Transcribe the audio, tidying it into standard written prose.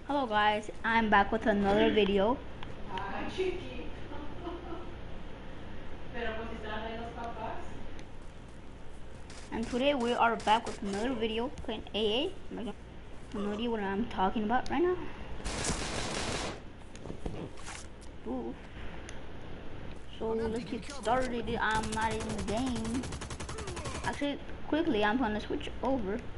Hello guys, I'm back with another video. Ay, chiquito. Pero pues si están ahí los papás. And today we are back with another video playing AA. I'm not gonna no idea what I'm talking about right now. Ooh. So let's get started. I'm not in the game. Actually, quickly I'm gonna switch over